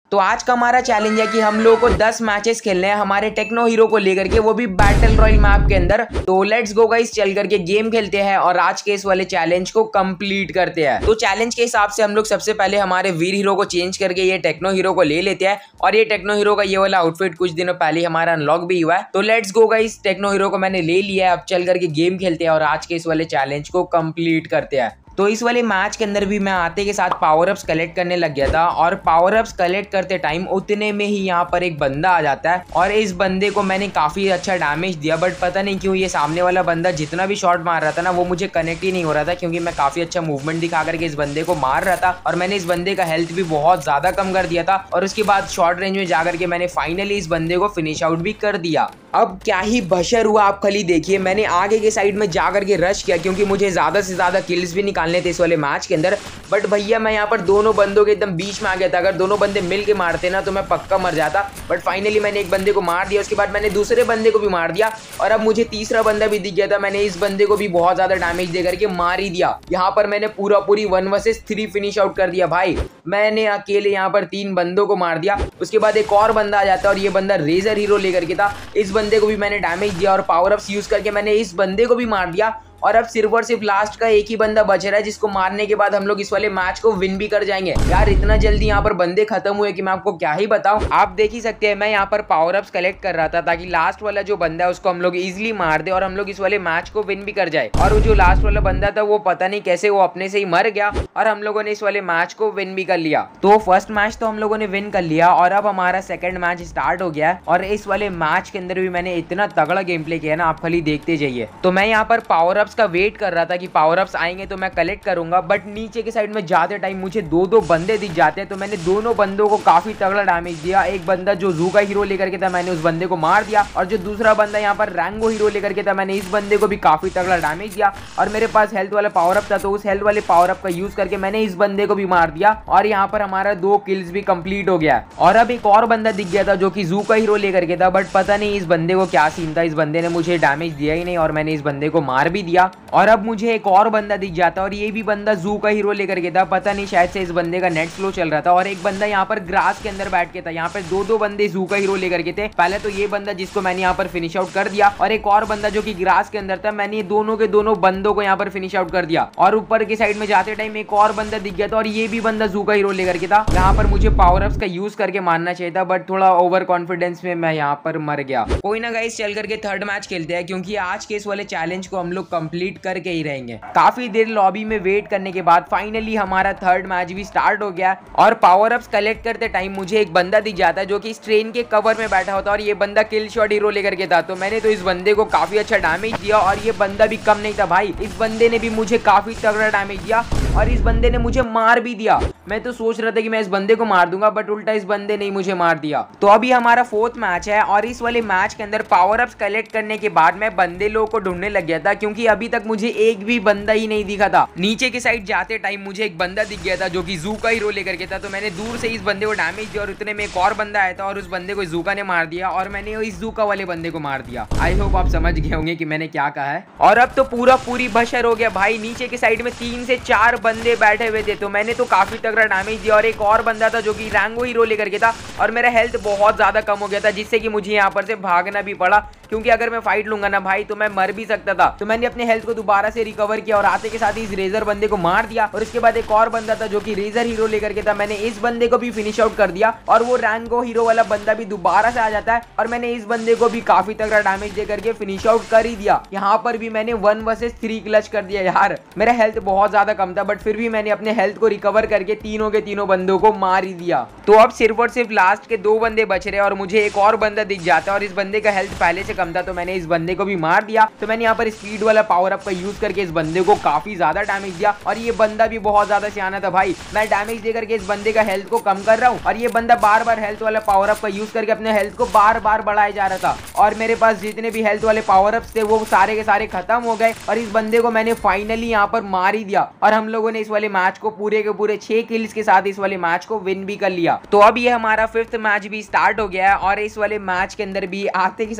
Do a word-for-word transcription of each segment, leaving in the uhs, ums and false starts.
तो आज का हमारा चैलेंज है कि हम लोगों को दस मैचेस खेलने हैं हमारे टेक्नो हीरो को लेकर के, वो भी बैटल रॉयल मैप के अंदर। तो लेट्स गो गाइस, चल करके गेम खेलते हैं और आज के इस वाले चैलेंज को कंप्लीट करते हैं। तो चैलेंज के हिसाब से हम लोग सबसे पहले हमारे वीर हीरो को चेंज करके ये टेक्नो हीरो को ले लेते हैं। और ये टेक्नो हीरो का ये वाला आउटफिट कुछ दिनों पहले हमारा अनलॉक भी हुआ है। तो let's go guys, techno hero को मैंने ले लिया है। अब चल करके गेम खेलते हैं और आज के इस वाले चैलेंज को कंप्लीट करते हैं। तो इस वाले मैच के अंदर भी मैं आते के साथ पावर अप्स कलेक्ट करने लग गया था और पावर अप्स कलेक्ट करते टाइम उतने में ही यहाँ पर एक बंदा आ जाता है और इस बंदे को मैंने काफी अच्छा डैमेज दिया। बट पता नहीं क्यों ये सामने वाला बंदा जितना भी शॉट मार रहा था ना, वो मुझे कनेक्ट ही नहीं हो रहा था, क्योंकि मैं काफी अच्छा मूवमेंट दिखा करके इस बंदे को मार रहा था और मैंने इस बंदे का हेल्थ भी बहुत ज्यादा कम कर दिया था। और उसके बाद शॉर्ट रेंज में जाकर के मैंने फाइनली इस बंदे को फिनिश आउट भी कर दिया। अब क्या ही बशर हुआ आप खाली देखिए। मैंने आगे के साइड में जाकर के रश किया क्योंकि मुझे ज्यादा से ज्यादा किल्स भी निकालने थे इस वाले मैच के अंदर। बट भैया मैं यहाँ पर दोनों बंदों के एकदम बीच में आ गया था। अगर दोनों बंदे मिल के मारते ना तो मैं पक्का मर जाता। बट फाइनली मैंने एक बंदे को मार दिया, उसके बाद मैंने दूसरे बंदे को भी मार दिया और अब मुझे तीसरा बंदा भी दिख गया था। मैंने इस बंदे को भी बहुत ज्यादा डैमेज दे करके मार ही दिया। यहाँ पर मैंने पूरा पूरी one versus three finish out कर दिया भाई। मैंने अकेले यहाँ पर तीन बंदों को मार दिया। उसके बाद एक और बंदा आ जाता है और ये बंदा रेजर हीरो लेकर के था। इस बंदे को भी मैंने डैमेज दिया और पावर अप्स यूज करके मैंने इस बंदे को भी मार दिया। और अब सिर्फ और सिर्फ लास्ट का एक ही बंदा बच रहा है, जिसको मारने के बाद हम लोग इस वाले मैच को विन भी कर जाएंगे। यार इतना जल्दी यहाँ पर बंदे खत्म हुए कि मैं आपको क्या ही बताऊं। आप देख ही सकते हैं मैं यहाँ पर पावर अप्स कलेक्ट कर रहा था ताकि लास्ट वाला जो बंदा है उसको हम लोग इजिली मार दे और हम लोग इस वाले मैच को विन भी कर जाए। और वो जो लास्ट वाला बंदा था वो पता नहीं कैसे वो अपने से ही मर गया और हम लोगों ने इस वाले मैच को विन भी कर लिया। तो फर्स्ट मैच तो हम लोगों ने विन कर लिया और अब हमारा सेकंड मैच स्टार्ट हो गया है। और इस वाले मैच के अंदर भी मैंने इतना तगड़ा गेम प्ले किया ना, आप खाली देखते जाइए। तो मैं यहाँ पर पावर अप्स का वेट कर रहा था कि पावर अप्स आएंगे तो मैं कलेक्ट करूंगा। बट नीचे के साइड में जाते टाइम मुझे दो दो बंदे दिख जाते हैं, तो मैंने दोनों बंदों को काफी तगड़ा डैमेज दिया। एक बंदा जो जू का हीरो लेकर के था मैंने उस बंदे को मार दिया और जो दूसरा बंदा यहाँ पर रैंगो हीरो लेकर के था मैंने इस बंदे को भी काफी तगड़ा डैमेज दिया। और मेरे पास हेल्थ वाला पावर अप था तो उस हेल्थ वाले पावर अप का यूज करके मैंने इस बंदे को भी मार दिया और यहाँ पर हमारा दो किल्स भी कंप्लीट हो गया। और अब एक और बंदा दिख गया था जो कि जू का हीरो लेकर के था। बट पता नहीं इस बंदे को क्या सीन था, इस बंदे ने मुझे डैमेज दिया ही नहीं और मैंने इस बंदे को मार भी दिया। और अब मुझे एक और बंदा दिख जाता और ये भी बंदा जू का हीरो लेकर के था। पता नहीं शायद से इस बंदे का नेट स्लो चल रहा था। और एक बंदा यहाँ पर ग्रास के अंदर बैठ के था। यहाँ पर दो दो बंदे जू का हीरो लेकर के थे। पहले तो ये बंदा जिसको मैंने यहाँ पर फिनिश आउट कर दिया और एक और बंदा जो कि ग्रास के अंदर था, मैंने दोनों के दोनों बंदों को यहाँ पर फिनिश आउट कर दिया। और ऊपर के साइड में जाते टाइम एक और बंदा दिख गया था और ये भी बंदा जू का हीरो लेकर के था। यहाँ पर मुझे पावर अप्स का यूज करके मारना चाहिए था बट थोड़ा ओवर कॉन्फिडेंस में मैं यहाँ पर मर गया। कोई ना गाइस, चल करके थर्ड मैच खेलते हैं क्योंकि आज के इस वाले चैलेंज को हम लोग कंप्लीट करके ही रहेंगे। काफी देर लॉबी में वेट करने के बाद फाइनली हमारा थर्ड मैच भी स्टार्ट हो गया और पावर अप्स कलेक्ट करते टाइम मुझे एक बंदा दिख जाता है जो कि इस ट्रेन के कवर में बैठा होता है और ये बंदा किल शॉट हीरो लेकर के था। तो मैंने तो इस बंदे को काफी अच्छा डैमेज दिया और ये बंदा भी कम नहीं था भाई। इस बंदे ने भी मुझे काफी तगड़ा डैमेज दिया और इस बंदे ने मुझे मार भी दिया। मैं तो सोच रहा था कि मैं इस बंदे को मार दूंगा बट उल्टा इस बंदे ने मुझे मार दिया। तो अभी हमारा फोर्थ मैच है और इस वाले मैच के अंदर पावर अप्स कलेक्ट करने के बाद मैं बंदे लोगों को ढूंढने लग गया था क्योंकि अभी तक मुझे एक भी बंदा ही नहीं दिखा था। नीचे के साइड जाते टाइम मुझे एक बंदा दिख गया था जो कि जू का हीरो लेकर के था। तो मैंने दूर से इस बंदे को डैमेज दिया और उतने में एक और बंदा आया था और उस बंदे को जूका ने मार दिया और मैंने इस जूका वाले बंदे को मार दिया। आई होप आप समझ गए होंगे कि मैंने क्या कहा है। और अब तो पूरा पूरी बशर हो गया भाई। नीचे के साइड में तीन से चार बंदे बैठे हुए थे तो मैंने तो काफी तगड़ा डैमेज दिया और एक और बंदा था जो कि रैंगो हीरो लेकर के था और मेरा हेल्थ बहुत ज्यादा कम हो गया था जिससे कि मुझे यहाँ पर से भागना भी पड़ा क्योंकि अगर मैं फाइट लूंगा ना भाई तो मैं मर भी सकता था। तो मैंने अपने हेल्थ को दोबारा से रिकवर किया और आते के साथ ही इस रेजर बंदे को मार दिया। और इसके बाद एक और बंदा था जो कि रेजर हीरो लेकर के था, मैंने इस बंदे को भी फिनिश आउट कर दिया और वो रैंगो हीरो वाला बंदा भी दोबारा से आ जाता है और मैंने इस बंदे को भी काफी तगड़ा डैमेज दे करके फिनिश आउट कर ही दिया। यहाँ पर भी मैंने वन वर्सेस थ्री क्लच कर दिया। यार मेरा हेल्थ बहुत ज्यादा कम था बट फिर भी मैंने अपने हेल्थ को रिकवर करके तीनों के तीनों बंदों को मार ही दिया। तो अब सिर्फ और सिर्फ लास्ट के दो बंदे बच रहे और मुझे एक और बंदा दिख जाता है और इस बंदे का हेल्थ पहले से कम था तो मैंने इस बंदे को भी मार दिया। तो मैंने यहाँ पर स्पीड वाला पावर अप का यूज करके इस बंदे को काफी ज्यादा डैमेज दिया और ये बंदा भी बहुत ज्यादा सियाना था भाई। मैं डैमेज दे करके इस बंदे का हेल्थ को कम कर रहा हूँ और ये बंदा बार बार हेल्थ वाला पावर अप का यूज करके अपने हेल्थ को बार बार बढ़ाया जा रहा था और मेरे पास जितने भी हेल्थ वाले पावर अप्स थे वो सारे के सारे खत्म हो गए और इस बंदे को मैंने फाइनली यहाँ पर मार ही दिया और हम लोगों ने इस वाले मैच को पूरे के पूरे छह किल्स के साथ इस वाले मैच को विन भी कर लिया। तो अब ये हमारा फिफ्थ मैच भी स्टार्ट हो गया है और इस वाले मैच के अंदर भी आते के साथ ही मैं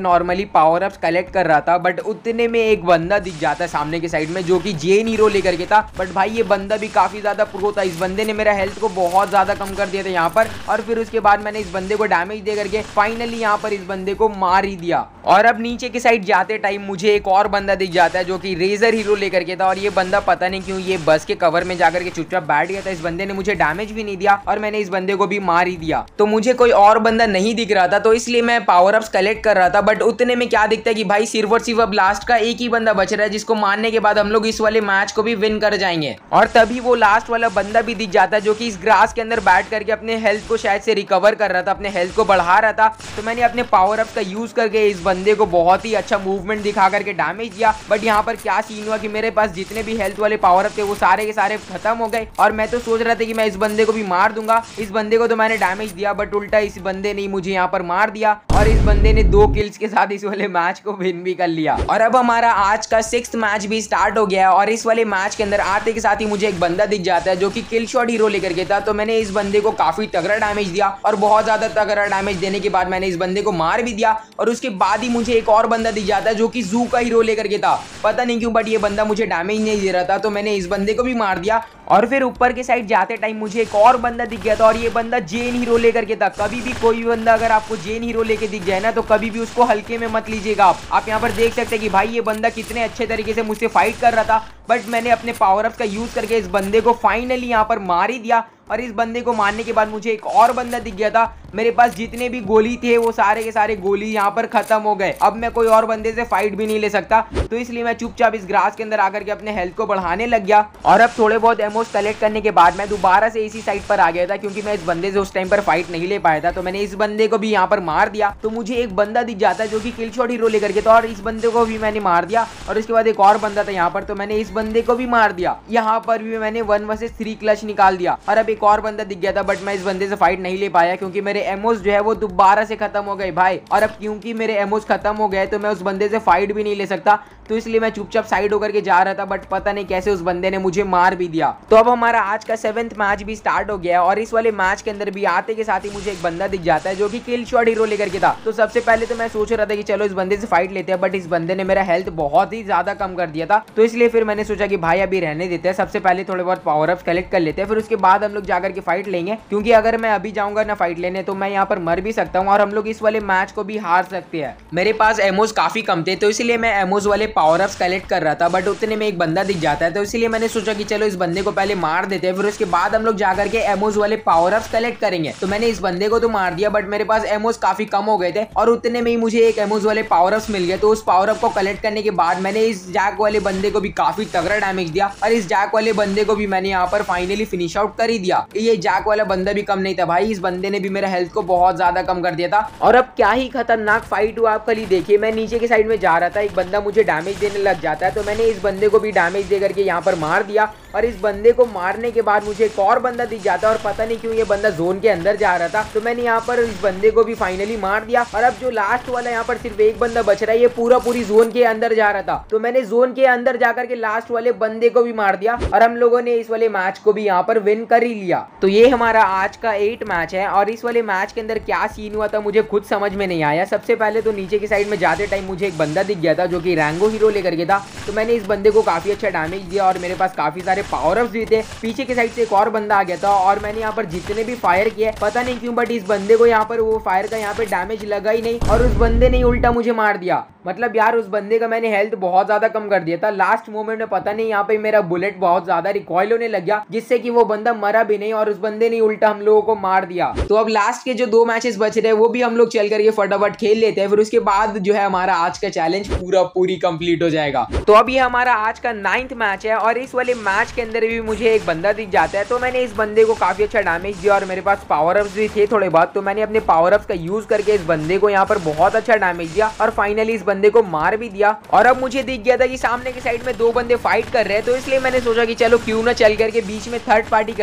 नॉर्मली पावर अप्स कलेक्ट कर रहा था, बट उतने में एक बंदा दिख जाता है सामने की साइड में जो कि जेन हीरो लेकर के था। बट भाई ये बंदा भी काफी ज्यादा प्रो था, इस बंदे ने मेरा हेल्थ को बहुत ज्यादा कम कर दिया था यहाँ पर। और फिर उसके बाद मैंने इस बंदे को डैमेज दे करके फाइनली यहाँ पर इस बंदे को मार ही दिया। और अब नीचे की साइड जाते टाइम मुझे एक और बंदा दिख जाता है जो कि रेजर हीरो लेकर के था। और ये बंदा पता नहीं क्यों ये बस के कवर में जाकर के चुपचाप बैठ गया था। इस बंदे ने मुझे डैमेज भी नहीं दिया और मैंने इस बंदे को भी मार ही दिया। तो मुझे कोई और बंदा नहीं दिख रहा था, तो इसलिए मैं पावर अप्स कलेक्ट कर रहा था। बट उतने में क्या दिखता है कि भाई सिर्फ और सिर्फ अब लास्ट का एक ही बंदा बच रहा है, जिसको मारने के बाद हम लोग इस वाले मैच को भी विन कर जाएंगे। और तभी वो लास्ट वाला बंदा भी दिख जाता है जो कि इस ग्रास के अंदर बैठ करके अपने हेल्थ को शायद से रिकवर कर रहा था, अपने हेल्थ को बढ़ा रहा था। तो मैंने अपने पावर अप का यूज करके इस बंदे को बहुत ही अच्छा मूवमेंट दिखा करके डैमेज दिया। बट यहाँ पर क्या सीन हुआ कि मेरे पास जितने भी हेल्थ वाले पावर अप थे वो सारे के सारे खत्म हो गए। और मैं तो सोच रहा था कि मैं इस बंदे को भी मार दूंगा। इस बंदे को तो मैंने डैमेज दिया, बट उल्टा इस बंदे ने मुझे यहाँ पर मार दिया और इस बंदे ने दो किल्स के साथ इस वाले मैच को विन भी कर लिया। और अब हमारा आज का सिक्स्थ मैच भी स्टार्ट हो गया है। और इस वाले मैच के अंदर आते के साथ ही मुझे एक बंदा दिख जाता है जो कि किल शॉट हीरो लेकर के था। तो मैंने इस बंदे को काफी तगड़ा डैमेज दिया और बहुत ज्यादा तगड़ा डैमेज देने के बाद मैंने इस बंदे को मार भी दिया। और उसके बाद ही मुझे एक और बंदा दिख जाता है जो कि जू का हीरो लेकर के था, पता नहीं क्यों, बट ये बंदा मुझे डैमेज नहीं दे रहा था। तो मैंने इस बंदे को भी मार दिया। और फिर ऊपर के साइड जाते टाइम मुझे एक और बंदा दिख गया था और ये बंदा जेन हीरो लेकर के था। कभी भी कोई भी बंदा अगर आपको जेन हीरो लेके दिख जाए ना, तो कभी भी उसको हल्के में मत लीजिएगा। आप आप यहाँ पर देख सकते हैं कि भाई ये बंदा कितने अच्छे तरीके से मुझसे फाइट कर रहा था, बट मैंने अपने पावर अप्स का यूज करके इस बंदे को फाइनली यहाँ पर मार ही दिया। और इस बंदे को मारने के बाद मुझे एक और बंदा दिख गया था। मेरे पास जितने भी गोली थे वो सारे के सारे गोली यहाँ पर खत्म हो गए। अब मैं कोई और बंदे से फाइट भी नहीं ले सकता, तो इसलिए मैं चुपचाप इस ग्रास के अंदर आकर के अपने हेल्थ को बढ़ाने लग गया। और अब थोड़े बहुत एमोस कलेक्ट करने के बाद मैं दोबारा से इसी साइड पर आ गया था, क्योंकि मैं इस बंदे से उस टाइम पर फाइट नहीं ले पाया था। तो मैंने इस बंदे को भी यहाँ पर मार दिया। तो मुझे एक बंदा दिख जाता है जो कि किल शॉट हीरो लेकर के था और इस बंदे को भी मैंने मार दिया। और उसके बाद एक और बंदा था यहाँ पर, तो मैंने इस बंदे को भी मार दिया। यहाँ पर भी मैंने वन वर्सेस थ्री क्लच निकाल दिया। और अब एक और बंदा दिख गया था, बट मैं इस बंदे से फाइट नहीं ले पाया क्योंकि मेरे एमोस जो है वो दोबारा से खत्म हो गए भाई। और अब क्योंकि मेरे एमोस खत्म हो गए तो मैं उस बंदे से फाइट भी नहीं ले सकता, तो इसलिए मैं चुपचाप साइड होकर के जा रहा था। बट पता नहीं कैसे उस बंदे ने मुझे मार भी दिया। तो अब हमारा आज का सेवेंथ मैच भी स्टार्ट हो गया और इस वाले मैच के अंदर भी आते के साथ ही मुझे एक बंदा दिख जाता है जो कि किल शॉट हीरो लेकर के था। तो सबसे पहले तो मैं सोच रहा था कि चलो इस बंदे से फाइट लेते हैं, बट इस बंदे ने मेरा हेल्थ बहुत ही ज्यादा कम कर दिया था। तो इसलिए फिर मैंने सोचा कि भाई अभी रहने देते हैं, सबसे पहले थोड़े बहुत पावर अप्स कलेक्ट कर लेते हैं, फिर उसके बाद हम लोग जाकर के फाइट लेंगे। क्योंकि अगर मैं अभी जाऊंगा ना फाइट लेने तो मैं यहाँ पर मर भी सकता हूँ और हम लोग इस वाले मैच को भी हार सकते हैं। मेरे पास एमोस काफी कम थे, तो इसलिए मैं एमोस वाले पावर अप्स कलेक्ट कर रहा था। बट उतने में एक बंदा दिख जाता है, तो इसलिए मैंने सोचा कि चलो इस बंदे को पहले मार देते हैं, फिर उसके बाद हम लोग जाकर के एमोस वाले पावर अप्स कलेक्ट करेंगे। तो मैंने इस बंदे को तो मार दिया, बट मेरे पास एमोस काफी कम हो गए थे और उतने में ही मुझे एक एमोस वाले पावर अप्स मिल गए। तो उस पावर अप को कलेक्ट करने के बाद मैंने इस जैक वाले बंदे को भी काफी तगड़ा डैमेज दिया और इस जैक वाले बंदे को भी मैंने यहाँ पर फाइनली फिनिश आउट कर ही दिया। ये जैक वाला बंदा भी कम नहीं था भाई, इस बंदे ने भी मेरा हेल्थ को बहुत ज्यादा कम कर दिया था। और अब क्या ही खतरनाक फाइट हुआ, आप खाली देखिए। मैं नीचे की साइड में जा रहा था, एक बंदा मुझे डैमेज देने लग जाता है, तो मैंने इस बंदे को भी डैमेज दे करके यहाँ पर मार दिया। और इस बंदे को मारने के बाद मुझे एक और बंदा दिख जाता है और पता नहीं क्यों ये बंदा जोन के अंदर जा रहा था, तो मैंने यहाँ पर इस बंदे को भी फाइनली मार दिया। और अब जो लास्ट वाला यहाँ पर सिर्फ एक बंदा बच रहा है, ये पूरा पूरी जोन के अंदर जा रहा था, तो मैंने जोन के अंदर जाकर के लास्ट वाले बंदे को भी मार दिया और हम लोगों ने इस वाले मैच को भी यहाँ पर विन कर ही लिया। तो ये हमारा आज का एट मैच है और इस वाले मैच के अंदर क्या सीन हुआ था मुझे खुद समझ में नहीं आया। सबसे पहले तो नीचे की साइड में जाते टाइम मुझे एक बंदा दिख गया था जो कि रैंगो हीरो लेकर के था, तो मैंने इस बंदे को काफी अच्छा डैमेज दिया और मेरे पास काफी सारे पावर अप्स भी थे। पीछे की साइड से एक और बंदा आ गया था और मैंने यहाँ पर जितने भी फायर किए पता नहीं क्यों, बट इस बंदे को यहाँ पर वो फायर का यहाँ पे डैमेज लगा ही नहीं और उस बंदे ने उल्टा मुझे मार दिया। मतलब यार उस बंदे का मैंने हेल्थ बहुत ज्यादा कम कर दिया था। लास्ट मोमेंट में पता नहीं यहाँ पे मेरा बुलेट बहुत ज्यादा रिकॉइल होने लग गया, जिससे कि वो बंदा मरा भी नहीं और उस बंदे ने उल्टा हम लोगों को मार दिया। तो अब लास्ट के जो दो मैचेस बच रहे हैं वो भी हम लोग चल करके फटाफट खेल लेते हैं, फिर उसके बाद जो है हमारा आज का चैलेंज पूरा पूरी कंप्लीट हो जाएगा। तो अब ये हमारा आज का नाइन्थ मैच है और इस वाले मैच के अंदर भी मुझे एक बंदा दिख जाता है, तो मैंने इस बंदे को काफी अच्छा डैमेज दिया और मेरे पास पावर अप्स भी थे थोड़े बहुत, तो मैंने अपने पावर अप्स का यूज करके इस बंदे को यहाँ पर बहुत अच्छा डैमेज दिया और फाइनली इस बंदे को मार भी दिया। और अब मुझे दिख गया था कि सामने की साइड में दो बंदे फाइट कर रहे हैं, तो इसलिए मैंने सोचा कि चलो क्यों ना चल करके बीच में थर्ड पार्टी करते हैं और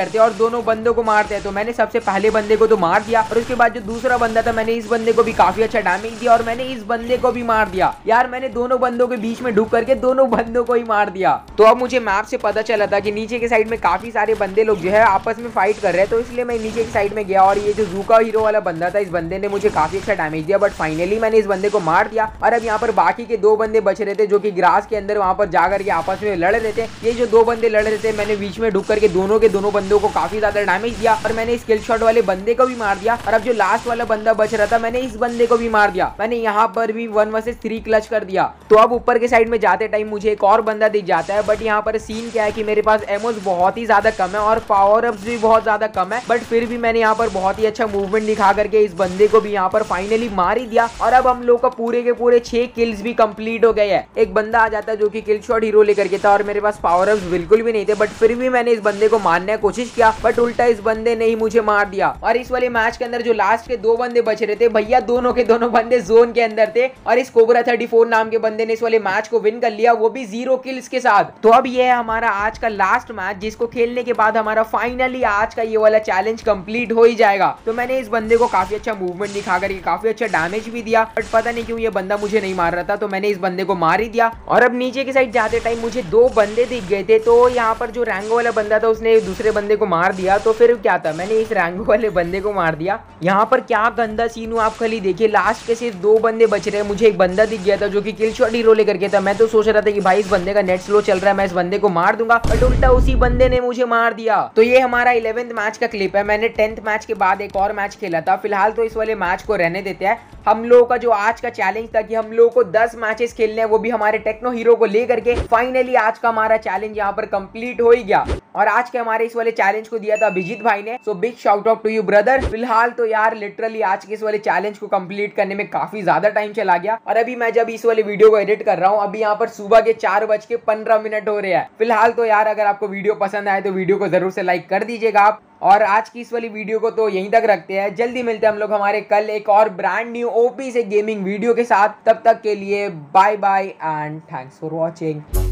दोनों बंदों को मारते हैं। तो मैंने सबसे पहले बंदे को तो मार दिया और उसके बाद जो दूसरा बंदा था मैंने इस बंदे को भी काफी अच्छा डैमेज दिया और मैंने इस बंदे को भी मार दिया। यार मैंने दोनों बंदों के बीच में ढुक करके दोनों बंदों को ही मार दिया। तो अब मुझे मैप से पता चला था कि नीचे के साइड में काफी सारे बंदे लोग जो है आपस में फाइट कर रहे हैं, तो इसलिए मैं नीचे की साइड में गया और ये जो जूका हीरो वाला बंदा था इस बंदे ने मुझे काफी अच्छा डैमेज दिया, बट फाइनली मैंने इस बंदे को मार दिया। और अब यहाँ पर बाकी के दो बंदे बच रहे थे जो कि ग्रास के अंदर वहां पर जाकर के आपस में लड़ रहे थे। ये जो दो बंदे लड़ रहे थे मैंने बीच में ढुक करके दोनों के दोनों बंदों को काफी ज्यादा डैमेज दिया और मैंने स्किल शॉट वाले बंदे को भी मार दिया। और अब जो लास्ट वाला बंदा बच रहा था मैंने इस बंदे को भी मार दिया। मैंने यहाँ पर भी वन वर्सेस थ्री क्लच कर दिया। तो अब ऊपर के साइड में जाते टाइम मुझे एक और बंदा दिख जाता है, बट यहाँ पर सीन क्या है कि मेरे पास एमोस बहुत ही ज्यादा कम है और पावर अप्स भी बहुत ज्यादा कम है, बट फिर भी मैंने यहाँ पर बहुत ही अच्छा मूवमेंट दिखा करके इस बंदे को भी यहाँ पर फाइनली मार ही दिया। और अब हम लोग का पूरे के पूरे छह किल्स भी कंप्लीट हो गए हैं। एक बंदा आ जाता है जो कि किल शॉट हीरो लेकर के था और मेरे पास पावर अप्स बिल्कुल भी नहीं थे, बट फिर भी मैंने इस बंदे को मारने की कोशिश किया, बट उल्टा इस बंदे ने ही मुझे मार दिया। और इस वाले मैच के अंदर जो लास्ट के दो बंदे बच रहे थे भैया दोनों के दोनों बंदे जोन के अंदर थे और इस कोबरा थर्टी फोर नाम के बंदे ने इस वाले मैच को विन कर लिया, वो भी जीरो किल्स के साथ। तो अब ये है हमारा आज का लास्ट मैच जिसको खेलने के बाद हमारा फाइनली आज का ये वाला चैलेंज कंप्लीट हो ही जाएगा। तो मैंने इस बंदे को काफी अच्छा मूवमेंट दिखा करके काफी अच्छा डैमेज भी दिया, बट पता नहीं क्यों ये बंदा मुझे नहीं मार रहा था, तो मैंने इस बंदे को मार ही दिया। और अब नीचे की साइड जाते टाइम मुझे दो बंदे दिख गए थे, तो यहाँ पर जो रैंगो वाला बंदा था उसने दूसरे बंदे को मार दिया। तो फिर क्या था, मैंने इस रैंगो वाले बंदे को मार दिया। यहाँ पर क्या गंदा सीन हुआ आप खाली देखिए, लास्ट के सिर्फ दो बंदे बच रहे हैं। मुझे एक बंदा दिख गया था जो कि किल शॉट हीरो लेकर के था। मैं तो सोच रहा था कि भाई इस बंदे का नेट स्लो चल रहा है, मैं इस बंदे को मार दूंगा, बट उल्टा उसी बंदे ने मुझे मार दिया। तो ये हमारा इलेवेंथ मैच का क्लिप है। मैंने टेंथ मैच के बाद एक और मैच खेला था। फिलहाल तो इस वाले मैच को रहने देते हैं। हम लोगों का जो आज का चैलेंज था कि हम लोगों को दस मैचेस खेलने हैं, वो भी हमारे टेक्नो हीरो को लेकर के। फाइनली आज का हमारा चैलेंज यहाँ पर कंप्लीट हो ही गया और आज के हमारे इस वाले चैलेंज को दिया था अभिजीत भाई ने। So big shout out to you brother. फिलहाल तो यार लिटरली आज के इस वाले चैलेंज को कंप्लीट करने में काफी ज्यादा टाइम चला गया और अभी मैं जब इस वाले वीडियो को एडिट कर रहा हूँ अभी यहाँ पर सुबह के चार बज के पंद्रह मिनट हो रहे हैं। फिलहाल तो यार अगर आपको वीडियो पसंद आए तो वीडियो को जरूर से लाइक कर दीजिएगा आप, और आज की इस वाली वीडियो को तो यहीं तक रखते हैं। जल्दी मिलते हैं हम लोग हमारे कल एक और ब्रांड न्यू ओपी से गेमिंग वीडियो के साथ। तब तक के लिए bye bye and thanks for watching.